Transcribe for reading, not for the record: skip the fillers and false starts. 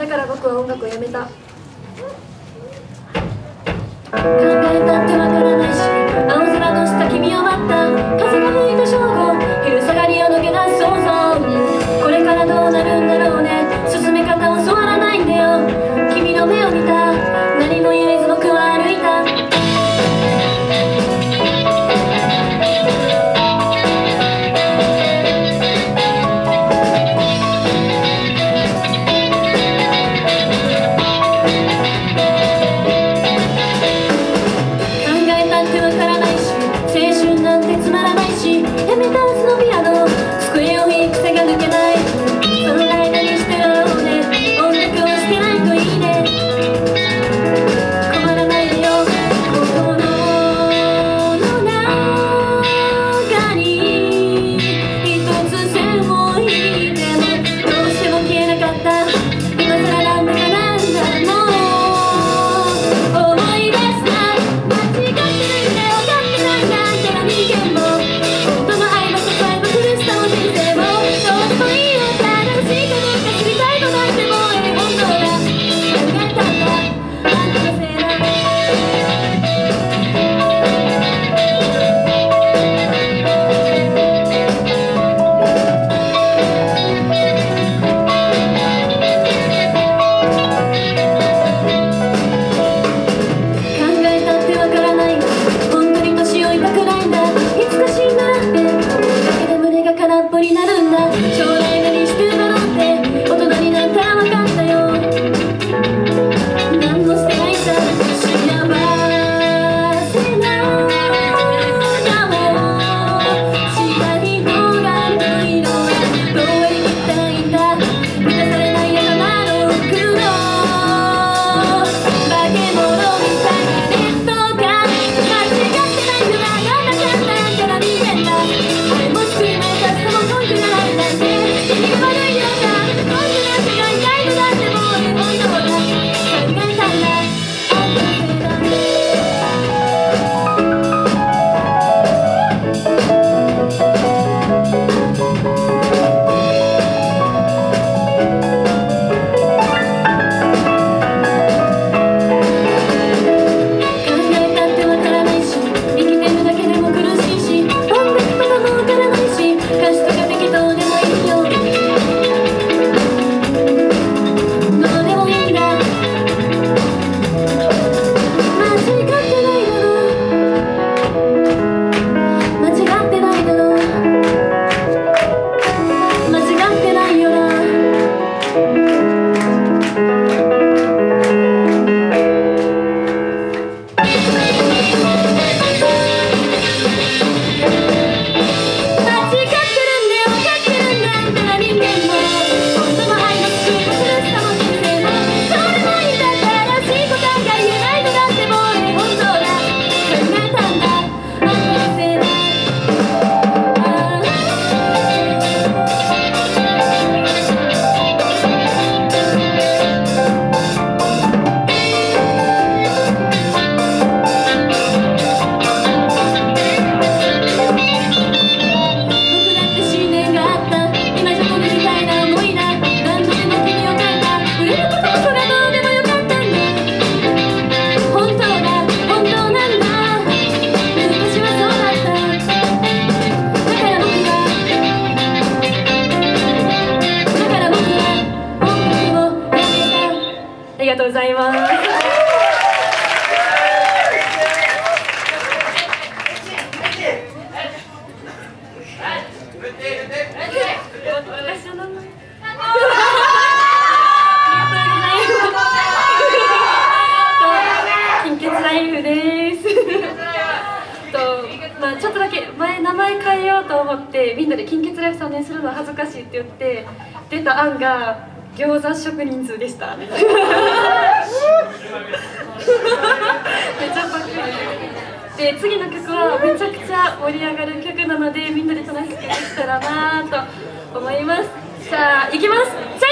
だから僕は音楽をやめた。考えたってわからないし、青空の下君を待った。風が吹いた正午、昼下がりを抜け出す想像。これからどうなるんだろうね。進め方を教わらないんだよ。君の目を見た、何も言えず僕は歩いた。 ありがとうございます。金欠ライフです。ちょっとだけ名前変えようと思ってみんなで金欠ライフ3年するのは恥ずかしいって言って出た案が餃子職人数でした。めっちゃパクリで、次の曲はめちゃくちゃ盛り上がる曲なのでみんなで楽しくできたらなと思います。じゃあ行きます。